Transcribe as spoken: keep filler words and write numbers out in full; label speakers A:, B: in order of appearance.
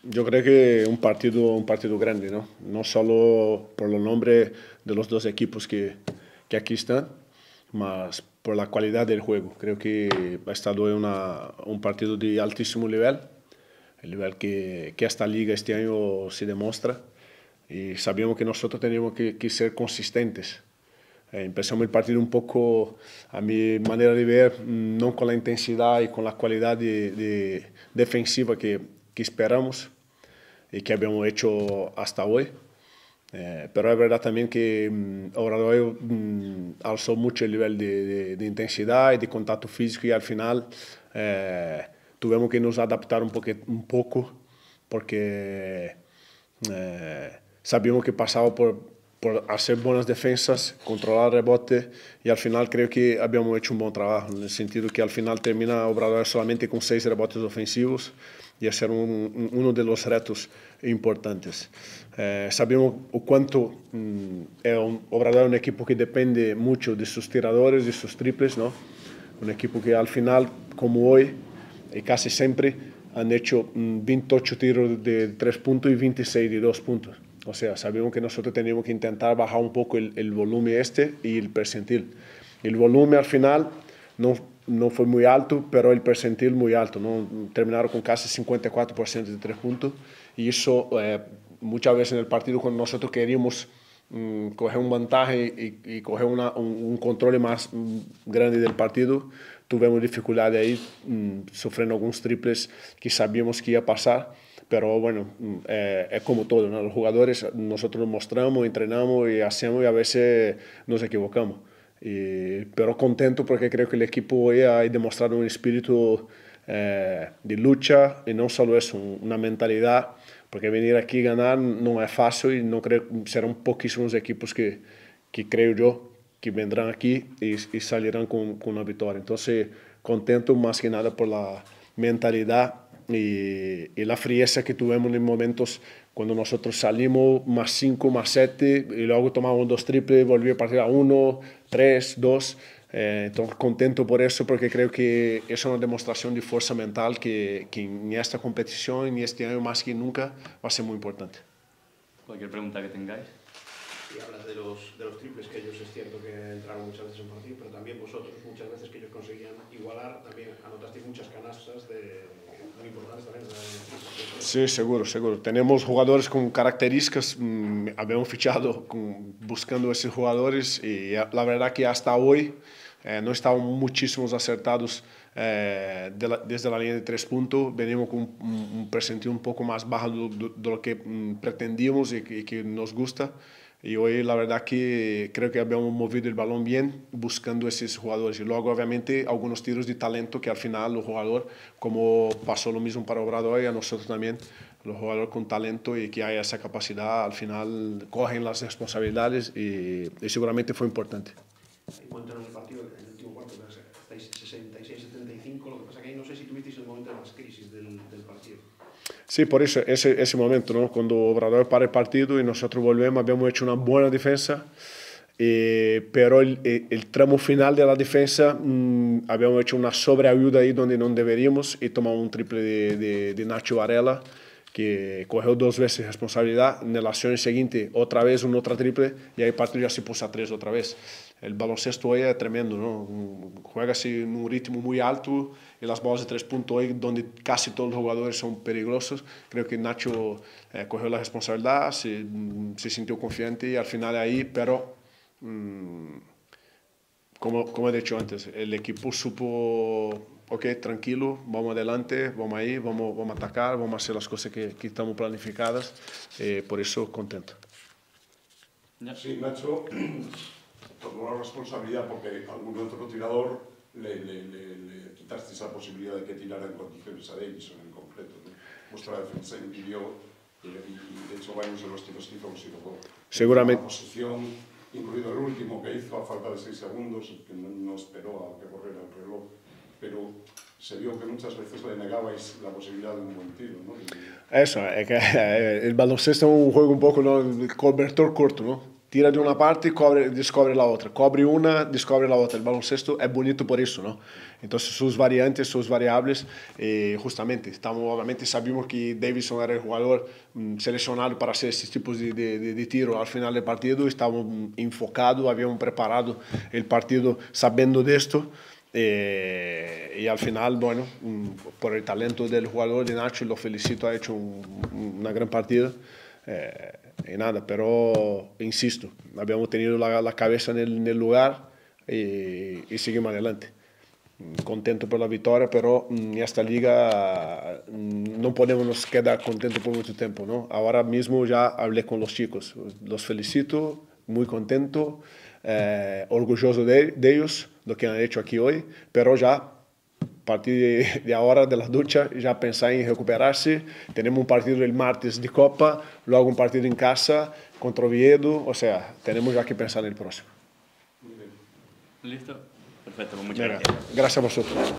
A: Yo creo que un partido, un partido grande, ¿no? No solo por el nombre de los dos equipos que, que aquí están, mas por la calidad del juego. Creo que ha estado una, un partido de altísimo nivel, el nivel que, que esta liga este año se demuestra. Y sabíamos que nosotros teníamos que, que ser consistentes. Eh, empezamos el partido un poco, a mi manera de ver, no con la intensidad y con la calidad de, de defensiva que, que esperamos y que habíamos hecho hasta hoy. Eh, pero es verdad también que um, Obradoiro um, alzó mucho el nivel de, de, de, intensidad y de contacto físico y al final eh, tuvimos que nos adaptar un, poque, un poco porque eh, sabíamos que pasaba por, por hacer buenas defensas, controlar el rebote y al final creo que habíamos hecho un buen trabajo en el sentido que al final termina Obradoiro solamente con seis rebotes ofensivos y ese era un, un, uno de los retos importantes. Eh, sabemos o cuánto um, é um Obradoiro un equipo que depende mucho de sus tiradores, de sus triples, ¿no? Un equipo que al final, como hoy, y casi siempre, han hecho um, veintiocho tiros de tres puntos y veintiséis de dos puntos. O sea, sabemos que nosotros tenemos que intentar bajar un poco el, el volumen este y el percentil. El volumen al final no, no fue muy alto, pero el percentil muy alto, ¿no? Terminaron con casi cincuenta y cuatro por ciento de tres puntos y eso eh, muchas veces en el partido cuando nosotros queríamos um, coger un vantaje y, y coger una, un, un control más um, grande del partido, tuvimos dificultad ahí, um, sufriendo algunos triples que sabíamos que iba a pasar. Pero bueno, eh, es como todo, ¿no? Los jugadores, nosotros nos mostramos, entrenamos y hacemos y a veces nos equivocamos. Y, pero contento porque creo que el equipo hoy ha demostrado un espíritu eh, de lucha y no solo eso, una mentalidad, porque venir aquí y ganar no es fácil y no creo, serán poquísimos equipos que, que creo yo que vendrán aquí y, y salirán con, con una victoria. Entonces, contento más que nada por la mentalidad y, y la frieza que tuvimos en momentos cuando nosotros salimos más cinco, más siete y luego tomamos dos triples, volví a partir a uno, tres, dos. Eh, entonces contento por eso porque creo que es una demostración de fuerza mental que, que en esta competición, en este año más que nunca, va a ser muy importante.
B: Cualquier pregunta que tengáis.
C: Y hablas de los, de los triples, que ellos es cierto que entraron muchas veces en partido, pero también vosotros muchas veces que ellos conseguían igualar, también anotasteis muchas canastas de, muy importantes también. De, de
A: sí, seguro, seguro. Tenemos jugadores con características, mmm, habíamos fichado con, buscando esos jugadores y la verdad que hasta hoy eh, no estaban muchísimos acertados eh, de la, desde la línea de tres puntos. Venimos con un, un percentil un poco más bajo de, de, de lo que mmm, pretendíamos y que, y que nos gusta. Y hoy la verdad que creo que habíamos movido el balón bien buscando esos jugadores. Y luego obviamente algunos tiros de talento que al final los jugadores, como pasó lo mismo para Obradoiro y a nosotros también, los jugadores con talento y que hay esa capacidad, al final cogen las responsabilidades y, y seguramente fue importante.
C: Y cuéntanos el partido, en el último cuarto, estáis sesenta y seis setenta y cinco, lo que pasa que ahí no sé si tuvisteis el momento de más crisis del, del partido.
A: Sí, por eso, ese, ese momento, ¿no? Cuando Obradoiro para el partido y nosotros volvemos, habíamos hecho una buena defensa, eh, pero el, el, el tramo final de la defensa mmm, habíamos hecho una sobreayuda ahí donde no deberíamos y tomamos un triple de, de, de Nacho Varela, que cogió dos veces responsabilidad. En la acción siguiente, otra vez un otra triple y ahí el partido ya se puso a tres otra vez. El baloncesto hoy es tremendo, ¿no? Juega así en un ritmo muy alto y las bolas de tres puntos hoy, donde casi todos los jugadores son peligrosos. Creo que Nacho eh, cogió la responsabilidad, se, se sintió confiante y al final ahí, pero mmm, como, como he dicho antes, el equipo supo, ok, tranquilo, vamos adelante, vamos ahí, vamos, vamos a atacar, vamos a hacer las cosas que, que estamos planificadas, eh, por eso contento.
D: Sí, Nacho tomó la responsabilidad porque algún otro tirador le, le, le, le quitaste esa posibilidad de que tirara en condiciones a Davison en concreto, ¿no? Vuestra defensa impidió y, y de hecho varios de los tiros que hizo han sido por
A: seguramente.
D: La posición, incluido el último que hizo a falta de seis segundos, que no, no esperó a que corriera el reloj, pero se vio que muchas veces le negabais la posibilidad de un buen tiro, ¿no? Y...
A: Eso, es que el baloncesto es un juego un poco, ¿no? El cobertor corto, ¿no? tira de una parte y cobre, descubre la otra, cobre una, descubre la otra. El baloncesto es bonito por eso, ¿no? Entonces sus variantes, sus variables, eh, justamente, estamos, obviamente sabíamos que Davidson era el jugador mm, seleccionado para hacer estos tipos de, de, de, de tiro al final del partido, estábamos mm, enfocados, habíamos preparado el partido sabiendo de esto. Eh, y al final, bueno, mm, por el talento del jugador de Nacho, lo felicito, ha hecho un, una gran partida. Eh, y nada, pero insisto, habíamos tenido la, la cabeza en el, en el lugar y, y seguimos adelante. Contento por la victoria, pero en esta liga no podemos nos quedar contentos por mucho tiempo, ¿no? Ahora mismo ya hablé con los chicos, los felicito, muy contento, eh, orgulloso de, de ellos, lo que han hecho aquí hoy, pero ya a partir de, de ahora de la ducha ya pensar en recuperarse. Tenemos un partido el martes de Copa, luego un partido en casa contra Oviedo, o sea, tenemos ya que pensar en el próximo.
B: ¿Listo? Perfecto, pues muchas
A: Venga,
B: gracias.
A: gracias a vosotros.